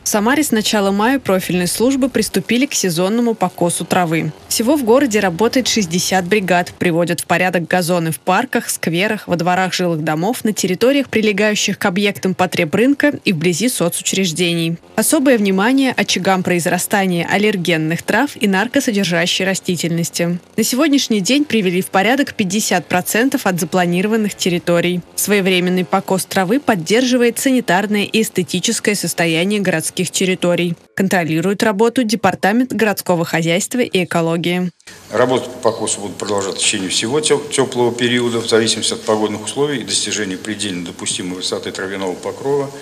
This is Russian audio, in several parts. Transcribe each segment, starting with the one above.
В Самаре с начала мая профильные службы приступили к сезонному покосу травы. Всего в городе работает 60 бригад, приводят в порядок газоны в парках, скверах, во дворах жилых домов, на территориях, прилегающих к объектам потреб рынка и вблизи соцучреждений. Особое внимание очагам произрастания аллергенных трав и наркосодержащей растительности. На сегодняшний день привели в порядок 50% от запланированных территорий. Своевременный покос травы поддерживает санитарное и эстетическое состояние городских территорий. Контролирует работу Департамент городского хозяйства и экологии. Работы по покосу будут продолжаться в течение всего теплого периода, в зависимости от погодных условий и достижения предельно допустимой высоты травяного покрова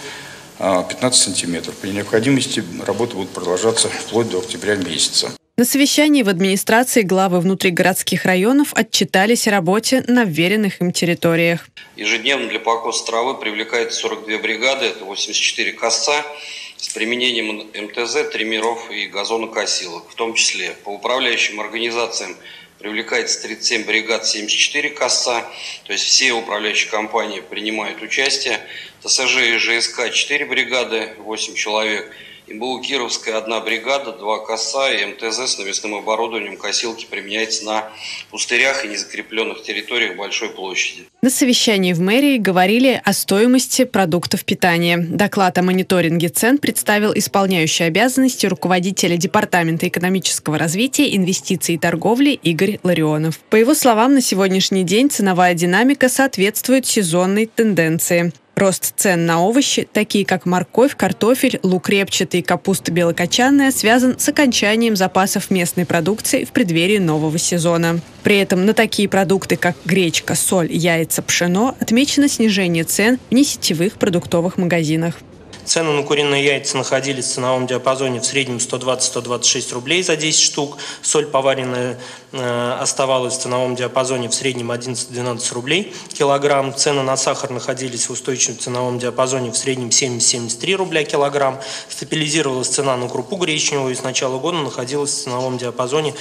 15 сантиметров. При необходимости работы будут продолжаться вплоть до октября месяца. На совещании в администрации главы внутригородских районов отчитались о работе на вверенных им территориях. Ежедневно для покоса травы привлекается 42 бригады, это 84 косца, с применением МТЗ, триммеров и газонокосилок. В том числе по управляющим организациям привлекается 37 бригад, 74 косца, то есть все управляющие компании принимают участие. ТСЖ и ЖСК 4 бригады, 8 человек. МБУ Кировская 1 бригада, 2 коса и МТЗ с навесным оборудованием косилки применяется на пустырях и незакрепленных территориях большой площади. На совещании в мэрии говорили о стоимости продуктов питания. Доклад о мониторинге цен представил исполняющий обязанности руководителя Департамента экономического развития, инвестиций и торговли Игорь Ларионов. По его словам, на сегодняшний день ценовая динамика соответствует сезонной тенденции. Рост цен на овощи, такие как морковь, картофель, лук репчатый, капуста белокочанная, связан с окончанием запасов местной продукции в преддверии нового сезона. При этом на такие продукты, как гречка, соль, яйца, пшено, отмечено снижение цен в несетевых продуктовых магазинах. Цены на куриные яйца находились в ценовом диапазоне в среднем 120-126 рублей за 10 штук. Соль поваренная оставалась в ценовом диапазоне в среднем 11-12 рублей килограмм. Цены на сахар находились в устойчивом ценовом диапазоне в среднем 70-73 рубля килограмм. Стабилизировалась цена на крупу гречневую и с начала года находилась в ценовом диапазоне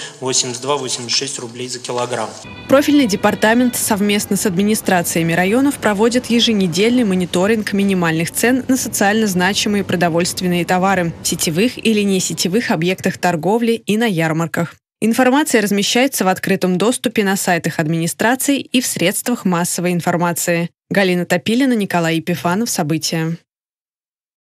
82-86 рублей за килограмм. Профильный департамент совместно с администрациями районов проводит еженедельный мониторинг минимальных цен на социально значимые продовольственные товары в сетевых или несетевых объектах торговли и на ярмарках. Информация размещается в открытом доступе на сайтах администрации и в средствах массовой информации. Галина Топилина, Николай Епифанов. События.